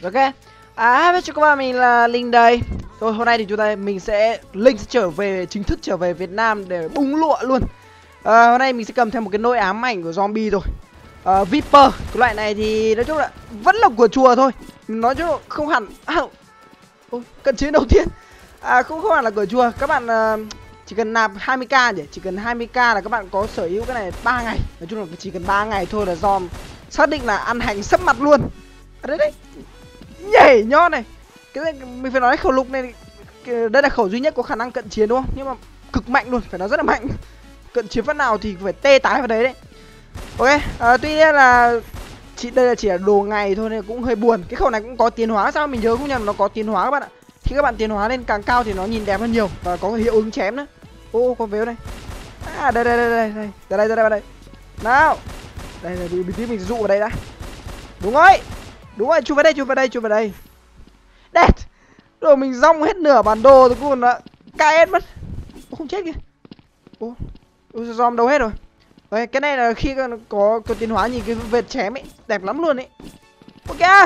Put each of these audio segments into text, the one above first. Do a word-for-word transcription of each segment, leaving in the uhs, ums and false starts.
Ok. À, hello chào các bạn, mình là Linh đây. Thôi hôm nay thì chúng ta mình sẽ Linh sẽ trở về chính thức trở về Việt Nam để bung lụa luôn. À, hôm nay mình sẽ cầm theo một cái nỗi ám ảnh của zombie rồi. À, Viper, cái loại này thì nói chung là vẫn là của chùa thôi. Nói chung là không hẳn. À, ôi, cận chiến đầu tiên. À không không hẳn là của chùa. Các bạn uh, chỉ cần nạp hai mươi k nhỉ, chỉ cần hai mươi k là các bạn có sở hữu cái này ba ngày. Nói chung là chỉ cần ba ngày thôi là dòm xác định là ăn hành sấp mặt luôn. À, đấy đấy. Nhảy nhót này. Cái này mình phải nói khẩu lục này, đây là khẩu duy nhất có khả năng cận chiến đúng không? Nhưng mà cực mạnh luôn, phải nói rất là mạnh. Cận chiến phát nào thì phải tê tái vào đấy đấy. Ok, à, tuy nhiên là chỉ đây là chỉ là đồ ngày thôi nên cũng hơi buồn. Cái khẩu này cũng có tiến hóa, sao mình nhớ không nhầm nó có tiến hóa các bạn ạ. Khi các bạn tiến hóa lên càng cao thì nó nhìn đẹp hơn nhiều và có hiệu ứng chém nữa. Ô, con véo đây. À đây đây đây đây đây. Ra đây ra đây vào đây. Nào. Đây là bình tí mình dụ vào đây đã. Đúng rồi. Đúng rồi, chụp vào đây, chụp vào đây, chụp vào đây. Đẹp. Rồi mình rong hết nửa bản đồ rồi cũng là ca ét mất. Ô, không chết kìa. Ô, dòm đâu hết rồi. Đấy, cái này là khi có có tiến hóa nhìn cái vệt chém ấy đẹp lắm luôn ấy. Ok.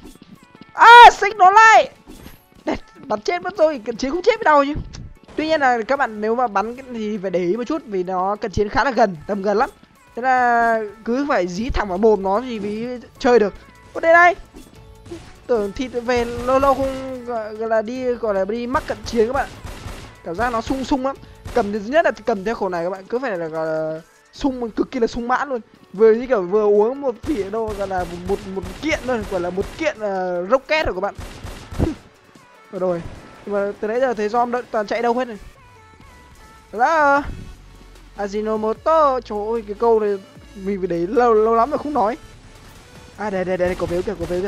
À, xích nó lại. Đẹp, bắn chết mất rồi, cận chiến không chết với đâu chứ. Tuy nhiên là các bạn nếu mà bắn thì phải để ý một chút vì nó cận chiến khá là gần, tầm gần lắm. Thế là cứ phải dí thẳng vào mồm nó thì mới chơi được. Ô đây đây. Tưởng thịt về lâu lâu không gọi là đi gọi là đi mắc cận chiến các bạn. Cảm giác nó sung sung lắm. Cầm thứ nhất là cầm theo khẩu này các bạn cứ phải là gọi là sung, cực kỳ là sung mãn luôn. Vừa như kiểu vừa uống một phỉ đâu gọi là một một kiện thôi, gọi là một kiện uh, rocket rồi các bạn. Rồi rồi. Nhưng mà từ nãy giờ thấy Zom toàn chạy đâu hết rồi. Đó. Ajinomoto, trời ơi cái câu này mình phải để lâu lâu lắm rồi không nói. À đây đây đây, cổ véo kìa, cổ véo kìa.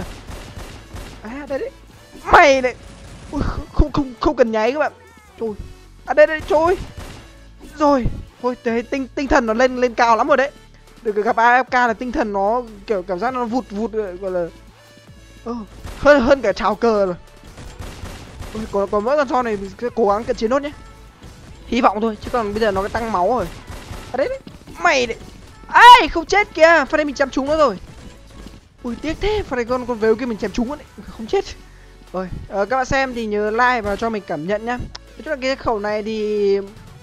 À đây đấy. Mày này. Ui, không không không cần nháy các bạn. Trời. À đây đây, trời. Rồi, thôi thấy tinh tinh thần nó lên lên cao lắm rồi đấy. Được gặp a ép ca là tinh thần nó kiểu cảm giác nó vụt vụt gọi là oh, hơn hơn cả chào cờ rồi. Ôi, còn còn mỗi con so này mình sẽ cố gắng cận chiến nốt nhé. Hy vọng thôi chứ còn bây giờ nó cái tăng máu rồi. À đấy đấy. Mày đấy. Ai không chết kìa, phần này mình chém trúng nó rồi. Ui tiếc thế, phần này con con véo kia mình chém trúng đấy, không chết. Rồi, à, các bạn xem thì nhớ like và cho mình cảm nhận nhá. Nói chung là cái khẩu này thì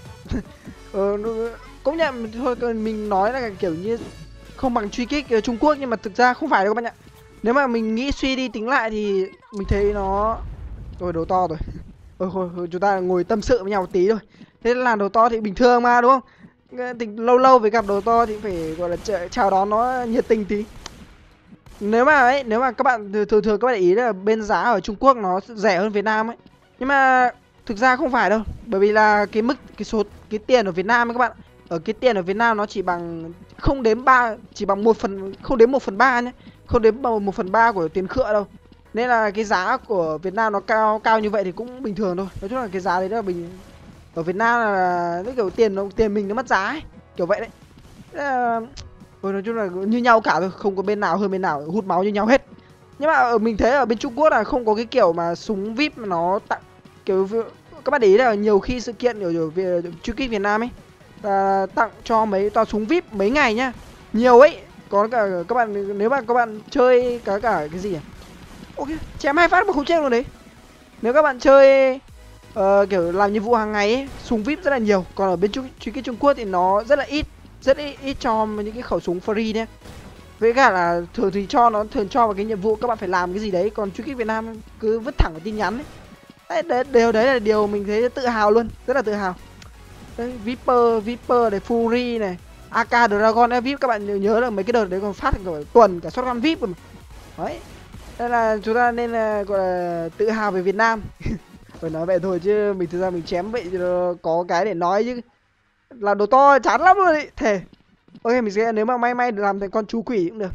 ờ, cũng nhận thôi mình nói là kiểu như không bằng truy kích ở Trung Quốc nhưng mà thực ra không phải đâu các bạn ạ. Nếu mà mình nghĩ suy đi tính lại thì mình thấy nó rồi đồ to rồi. Ôi thôi, thôi chúng ta ngồi tâm sự với nhau một tí thôi. Thế là đồ to thì bình thường mà đúng không? Tình lâu lâu với gặp đồ to thì phải gọi là chào đón nó nhiệt tình tí. Nếu mà ấy, nếu mà các bạn thường thường, thường các bạn để ý là bên giá ở Trung Quốc nó rẻ hơn Việt Nam ấy. Nhưng mà thực ra không phải đâu, bởi vì là cái mức cái số cái tiền ở Việt Nam ấy các bạn, ở cái tiền ở Việt Nam nó chỉ bằng không đến ba, chỉ bằng một phần không đến một phần ba nhé, không đến bằng một phần ba của tiền khựa đâu. Nên là cái giá của Việt Nam nó cao cao như vậy thì cũng bình thường thôi. Nói chung là cái giá đấy là bình ở Việt Nam là cái kiểu tiền nó tiền mình nó mất giá ấy, kiểu vậy đấy. Là... Ôi, nói chung là như nhau cả thôi, không có bên nào hơn bên nào, hút máu như nhau hết. Nhưng mà ở mình thấy ở bên Trung Quốc là không có cái kiểu mà súng víp mà nó tặng kiểu các bạn để ý là nhiều khi sự kiện ở về truy kích Việt Nam ấy là tặng cho mấy toàn súng víp mấy ngày nhá. Nhiều ấy, có cả các bạn nếu mà các bạn chơi cả cả cái gì nhỉ? Ok, chém hai phát mà không chết luôn đấy. Nếu các bạn chơi uh, kiểu làm nhiệm vụ hàng ngày ấy, súng víp rất là nhiều, còn ở bên truy kích Trung Quốc thì nó rất là ít, rất ít, ít cho những cái khẩu súng free nhé. Với cả là thường thì cho nó thường cho vào cái nhiệm vụ các bạn phải làm cái gì đấy, còn truy kích Việt Nam cứ vứt thẳng vào tin nhắn ấy. Đấy, đấy, điều đấy là điều mình thấy tự hào luôn, rất là tự hào. Đấy, Viper, Viper này, Fury này, a ca Dragon vê i pê các bạn nhớ là mấy cái đợt đấy còn phát cả tuần cả shotgun vê i pê mà. Đấy. Đây là chúng ta nên là gọi là tự hào về Việt Nam. Phải nói vậy thôi chứ mình thực ra mình chém vậy cho có cái để nói chứ. Là đồ to chán lắm luôn đấy, thề. Ok mình sẽ nếu mà may may được làm thành con chú quỷ cũng được.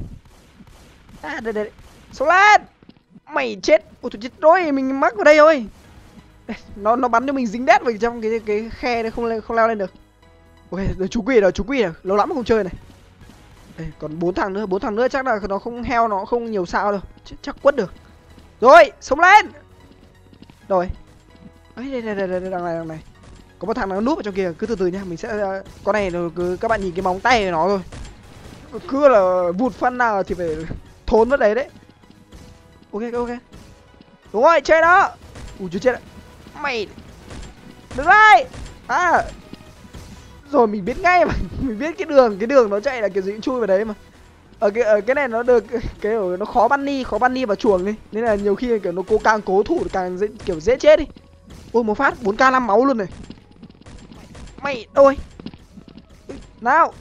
À đây đây, đây. Số lên. Mày chết. Ôi tôi chết rồi, mình mắc vào đây thôi. Nó nó bắn cho mình dính đét vào trong cái cái khe đấy, không lên không leo lên được. Ok, rồi chú quỷ rồi, chú quỷ rồi, lâu lắm không chơi này. Đây, còn bốn thằng nữa, bốn thằng nữa chắc là nó không heo nó không nhiều sao đâu, Ch chắc quất được. Rồi, sống lên. Rồi. Ấy đây đây đây đây đằng này đằng này. Có một thằng nó núp ở trong kia, cứ từ từ nhá, mình sẽ con này cứ các bạn nhìn cái móng tay của nó thôi. Cứ là vụt phân nào thì phải thốn mất đấy đấy. Ok ok. Đúng rồi, chơi đó. Ui chưa chết ạ. Mày đứng đây. À. Rồi mình biết ngay mà. Mình biết cái đường, cái đường nó chạy là kiểu gì cũng chui vào đấy mà. Ở cái ở cái này nó được cái ở nó khó bunny, khó bunny vào chuồng đi. Nên là nhiều khi kiểu nó cố càng cố thủ càng dễ, kiểu dễ chết đi. Ôi một phát bốn k năm máu luôn này. Mày ôi. Nào.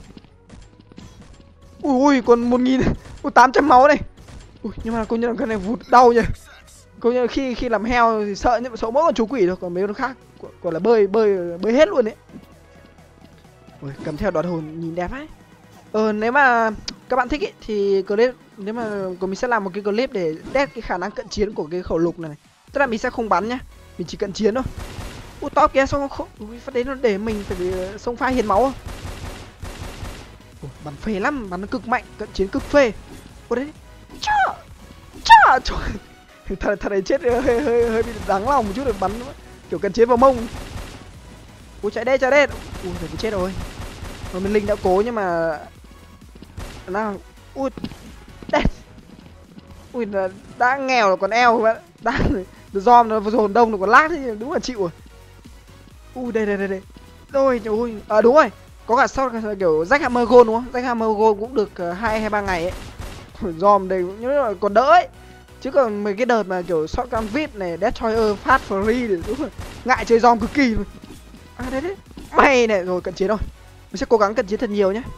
Ui ui còn một nghìn. Ui tám trăm máu này. Ui nhưng mà công nhận cái này vụt đau nhỉ. Công nhận khi khi làm heo thì sợ nhưng mà sợ mỗi con chú quỷ thôi, còn mấy con khác còn là bơi bơi bơi hết luôn đấy. Ui cầm theo đoạt hồn nhìn đẹp ấy. Ờ nếu mà các bạn thích ý, thì clip nếu mà mình sẽ làm một cái clip để test cái khả năng cận chiến của cái khẩu lục này, này. Tức là mình sẽ không bắn nhá, mình chỉ cận chiến thôi. Ui top kìa xong không. Ui phát đấy nó để mình phải xông pha hiến máu. Ui, bắn phê lắm, bắn nó cực mạnh, cận chiến cực phê. Ui đấy. Chà. Chà trời. Thật thật đấy chết hơi hơi hơi bị đáng lòng một chút, được bắn kiểu cận chiến vào mông. Ui chạy đây chạy đây. Ui phải chết rồi. Rồi mình linh đã cố nhưng mà nào. Ui đây. Ui là đã nghèo rồi còn eo bạn. Đã dòm nó dồn đông nó còn lát thì đúng là chịu rồi. Ui đây đây đây đây. Rồi ui à đúng rồi. Có cả sau kiểu Jack Hammer Gold đúng không? Jack Hammer Gold cũng được hai hay ba ngày ấy. Dòm đây nhưng mà còn đỡ ấy. Chứ còn mấy cái đợt mà kiểu shotgun vip này, Destroyer fast free thì đúng rồi. Ngại chơi dòm cực kỳ luôn. À đấy đấy. Mày này rồi cận chiến rồi. Mình sẽ cố gắng cận chiến thật nhiều nhé.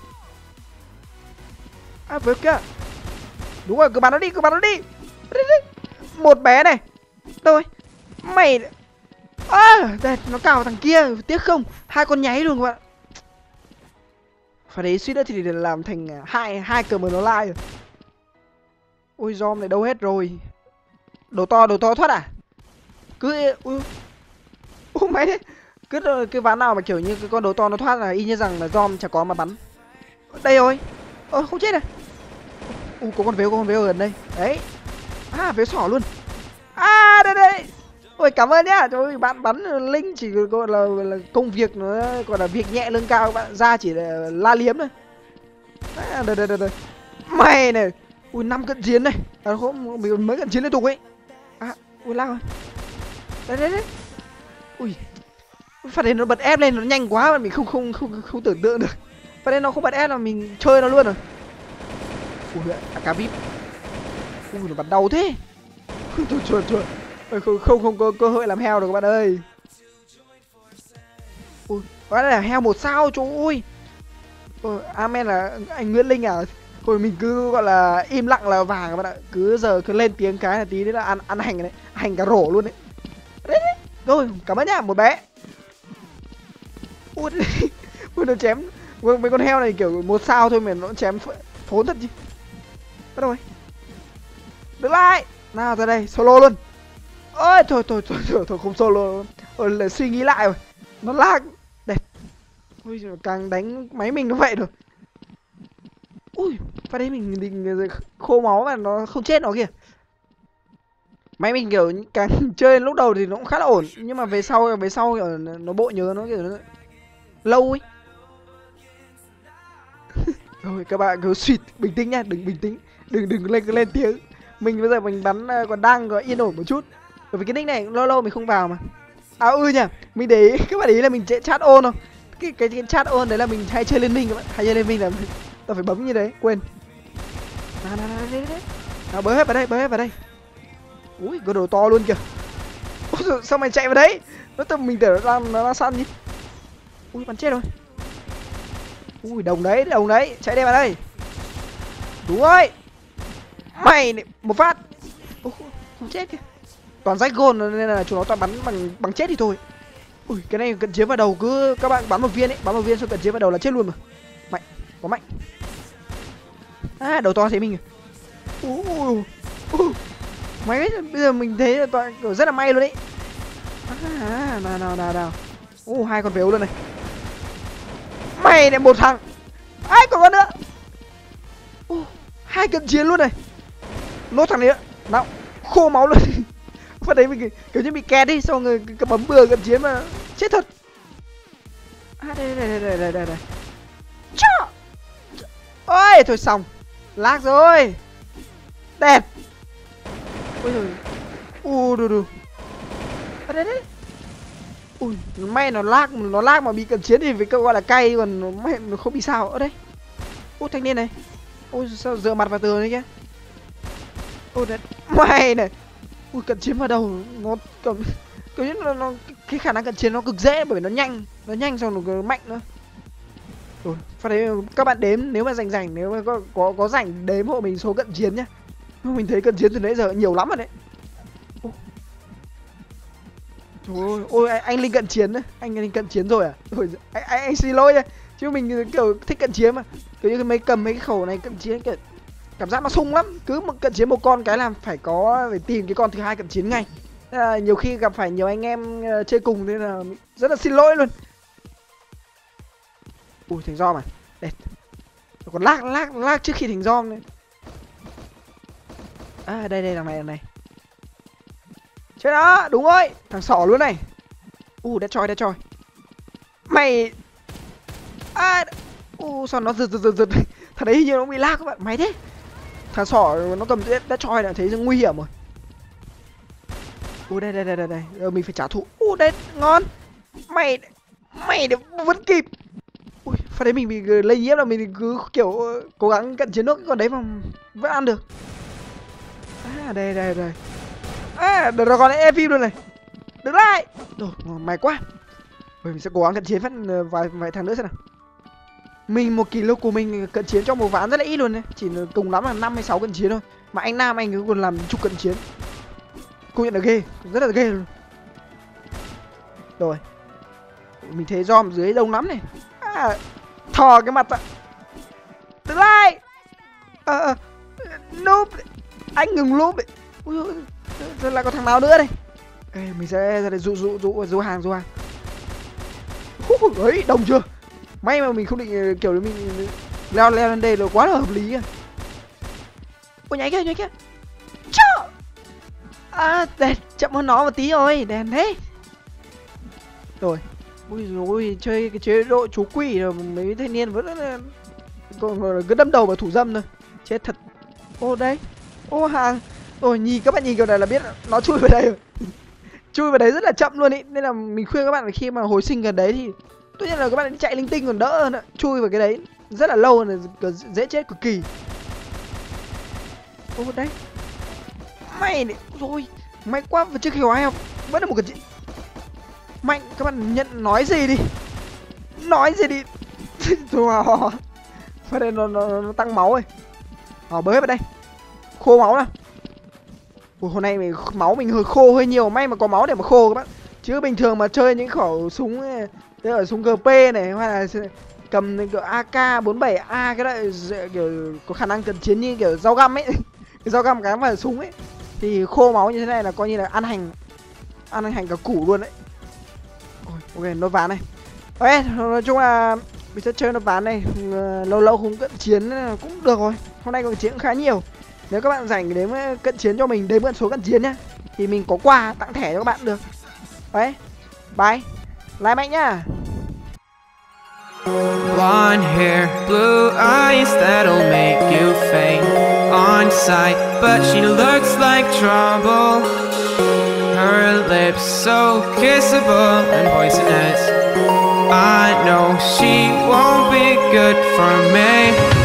À với kia. Đúng rồi, cứ bắn nó đi, cứ bắn nó đi. Một bé này. Đâu rồi? Mày. À, đây, nó cào thằng kia, tiếc không? Hai con nháy luôn các bạn. Phải đấy suýt nữa thì để làm thành hai hai cờ mà nó lai rồi. Ui Zom này đâu hết rồi. Đồ to, đồ to thoát à? Cứ ui. Ui mày đấy. Cứ cái ván nào mà kiểu như cái con đồ to nó thoát là y như rằng là Zom chả có mà bắn. Đây rồi. Ơ không chết à? Ui có con véo, có con véo gần đây. Đấy. À véo sỏ luôn. À đây đây. Ôi cảm ơn nhá. Trời ơi bạn bắn Linh chỉ gọi là, là công việc nó gọi là việc nhẹ lương cao, các bạn ra chỉ là la liếm thôi. À, đây đây đây đây. Mày này. Ui năm cận chiến này. À không mình mới cận chiến liên tục ấy. À ui lao rồi. Đây đây đấy. Ui. Phát hiện nó bật ép lên nó nhanh quá mà mình không không không không tưởng tượng được. Phát hiện nó không bật ép là mình chơi nó luôn rồi. Ui a ca vip. Ui nó bắn đau thế. Chuột chuột chuột. Không không không có cơ hội làm heo được các bạn ơi. Ui, đó là heo một sao trời ơi. Ờ, amen là anh Nguyễn Linh à. Thôi mình cứ gọi là im lặng là vàng các bạn ạ. Cứ giờ cứ lên tiếng cái là tí đấy là ăn ăn hành đấy, hành cả rổ luôn đấy. Đấy, đấy. Rồi, cảm ơn nhá, một bé. Ui, ui nó chém mấy con heo này kiểu một sao thôi mà nó chém thốn thật chứ. Bắt đầu rồi. Đứng lại. Nào ra đây, solo luôn. Ôi thôi thôi thôi thôi, thôi không solo. Ôi lại suy nghĩ lại rồi. Nó lag. Đây. Ui càng đánh máy mình nó vậy rồi. Ui, phát đấy mình định khô máu mà nó không chết nó kìa. Máy mình kiểu càng chơi lúc đầu thì nó cũng khá là ổn, nhưng mà về sau về sau kiểu nó bộ nhớ nó kiểu nó lâu ấy. Rồi các bạn cứ suy bình tĩnh nhá, đừng bình tĩnh, đừng đừng lên lên tiếng. Mình bây giờ mình bắn còn đang có yên ổn một chút. Bởi vì cái nick này lâu lâu mình không vào mà. À ừ nhỉ, mình để ý, các bạn ý là mình chạy chat on không? Cái cái, cái chat on đấy là mình hay chơi liên minh các bạn, hay chơi liên minh là tao phải bấm như đấy, quên. Nào nào nào đấy đấy. Nào bới hết vào đây, bới hết vào đây. Ui, có đồ to luôn kìa. Ôi, sao mày chạy vào đấy? Nó tầm mình tưởng nó đang nó đang săn nhỉ. Ui bắn chết rồi. Ui đồng đấy, đồng đấy, chạy đây vào đây. Đúng rồi. Mày này, một phát. Ôi, không chết kìa. Toàn rách gôn nên là chúng nó toàn bắn bằng bằng chết thì thôi. Ui cái này cận chiến vào đầu cứ các bạn bắn một viên ấy, bắn một viên xong cận chiến vào đầu là chết luôn mà. Mạnh, có mạnh. À đầu to thấy mình. Ui ui. Máy ấy, bây giờ mình thấy là toàn kiểu rất là may luôn đấy. À, nào nào nào nào. Ui hai con véo luôn này. Mày này một thằng. Ai còn con nữa. Ui, hai cận chiến luôn này. Lốt thằng này nữa. Nào, khô máu luôn. Phát đấy mình kiểu như bị kẹt đi, xong rồi cái bấm bừa cận chiến mà chết thật. À đây đây đây đây đây đây. Chà. Ôi thôi xong. Lag rồi. Đẹp. Ôi giời. U đù đù. À, đấy đấy. Ui, may nó lag, nó lag mà bị cận chiến thì phải câu gọi là cay, còn nó, may, nó không bị sao. Ở đây. Ôi thanh niên này. Ôi sao dựa mặt vào tường đấy kia. Ôi đấy. May này. Ui cận chiến vào đầu nó cầm kiểu như nó, nó cái khả năng cận chiến nó cực dễ bởi vì nó nhanh, nó nhanh xong nó mạnh nữa. Rồi, phát đấy các bạn đếm nếu mà rảnh rảnh, nếu mà có có có rảnh đếm hộ mình số cận chiến nhá. Mình thấy cận chiến từ nãy giờ nhiều lắm rồi đấy. Ô. Trời ơi, ôi anh, anh Linh cận chiến đấy, anh Linh cận chiến rồi à? Rồi anh, anh, anh xin lỗi nha. Chứ mình kiểu thích cận chiến mà. Kiểu như mấy cầm mấy cái khẩu này cận chiến kiểu cảm giác nó sung lắm, cứ một cận chiến một con cái làm phải có phải tìm cái con thứ hai cận chiến ngay. À, nhiều khi gặp phải nhiều anh em uh, chơi cùng nên là rất là xin lỗi luôn. Ui thành giom à, đẹp. Còn lag lag lag trước khi thành giom này. À đây đây, đằng này đằng này. Chết đó, đúng rồi, thằng sỏ luôn này. U uh, đã choi đã choi. Mày à, u uh, sao nó giật giật giật giật. Thằng đấy hình như nó bị lag các bạn, mày thế. Thằng sỏ nó cầm đã choi là thấy nguy hiểm rồi. Ui đây đây đây đây đây, ờ, mình phải trả thù. Ui đây ngon. Mày mày để vẫn kịp. Ui phát đấy mình bị lây nhiễm là mình cứ kiểu uh, cố gắng cận chiến nước, còn đấy mà vẫn ăn được. À đây đây đây. À được rồi, còn e phim luôn này. Đứng lại. Rồi may quá. Rồi mình sẽ cố gắng cận chiến phát vài vài thằng nữa xem nào. Mình một kỷ lục của mình cận chiến trong một ván rất là ít luôn đấy, chỉ cùng lắm là năm hay sáu cận chiến thôi. Mà anh Nam anh cứ còn làm chục cận chiến. Công nhận là ghê, rất là ghê luôn. Rồi mình thấy giom dưới đông lắm này. À, thò cái mặt ạ. Từ lại. Ờ à, noob. Anh ngừng noob ấy. Ui ôi, lại có thằng nào nữa đây. Ê, mình sẽ ra đây dụ dụ dụ dụ hàng dụ hàng. Ấy đông chưa. May mà mình không định kiểu mình leo leo lên đây là quá là hợp lý à. Ôi nhảy kia nhảy kia. Chà. À đèn chậm hơn nó một tí rồi, đèn thế. Rồi. Ui rồi chơi cái chế độ chú quỷ rồi mấy thanh niên vẫn là còn cứ đâm đầu vào thủ dâm thôi. Chết thật. Ô đây. Ô hàng. Rồi nhìn các bạn nhìn kiểu này là biết nó chui vào đây rồi. Chui vào đấy rất là chậm luôn ý, nên là mình khuyên các bạn là khi mà hồi sinh gần đấy thì tất nhiên là các bạn chạy linh tinh còn đỡ hơn ạ. Chui vào cái đấy rất là lâu là dễ chết cực kỳ. Ô đấy. Mày này, rồi may quá và trước khi hỏi học vẫn là một cái chuyện mạnh. Các bạn nhận nói gì đi, nói gì đi. Wow. Phát đây nó, nó, nó tăng máu rồi. Ờ bới vào đây, khô máu nào. Ủa, hôm nay mình, máu mình hơi khô hơi nhiều, may mà có máu để mà khô các bạn. Chứ bình thường mà chơi những khẩu súng tức là súng giê pê này hay là cầm kiểu a ca bốn bảy a cái loại kiểu có khả năng cận chiến như kiểu dao găm ấy. Cái dao găm cái mà súng ấy thì khô máu như thế này là coi như là ăn hành ăn hành cả củ luôn đấy. Ok nốt ván này. Ok nói chung là mình sẽ chơi nốt ván này, lâu lâu không cận chiến cũng được rồi. Hôm nay cận chiến cũng khá nhiều. Nếu các bạn rảnh đến cận chiến cho mình đếm mượn số cận chiến nhá, thì mình có quà tặng thẻ cho các bạn được. Đấy. Bye. Like mạnh nhá. Blonde hair, blue eyes that'll make you faint on sight, but she looks like trouble. Her lips so kissable and poisonous. I know she won't be good for me.